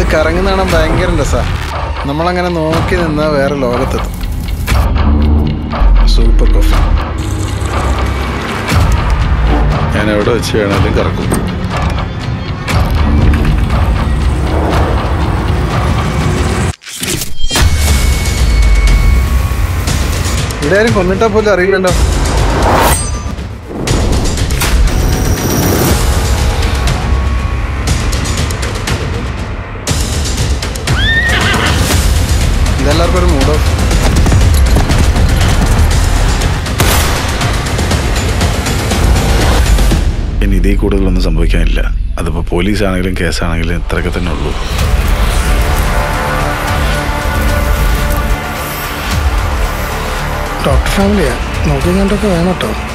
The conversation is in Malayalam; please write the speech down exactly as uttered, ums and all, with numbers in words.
കറങ്ങുന്ന കാണാൻ ഭയങ്കര രസമാണ്. നമ്മളങ്ങനെ നോക്കി നിന്നാൽ വേറെ ലോകത്തെത്തും. Super coffee. ഞാൻ എവിടെ വെച്ച് വേണേലും കറക്കും. ഇവിടെ ആരും കൊന്നിട്ടാ പോലും അറിയില്ലല്ലോ. ഇതെല്ലാവർക്കും ഒരു മൂഡ് ഓഫ്. ഇനി ഇതേ കൂടുതലൊന്നും സംഭവിക്കാനില്ല. അതിപ്പോൾ പോലീസാണെങ്കിലും കേസാണെങ്കിലും ഇത്രയൊക്കെ തന്നെ ഉള്ളൂ. ഡോക്ടർ ഫാമിലിയാ, നോക്കി കണ്ടൊക്കെ വേണം കേട്ടോ.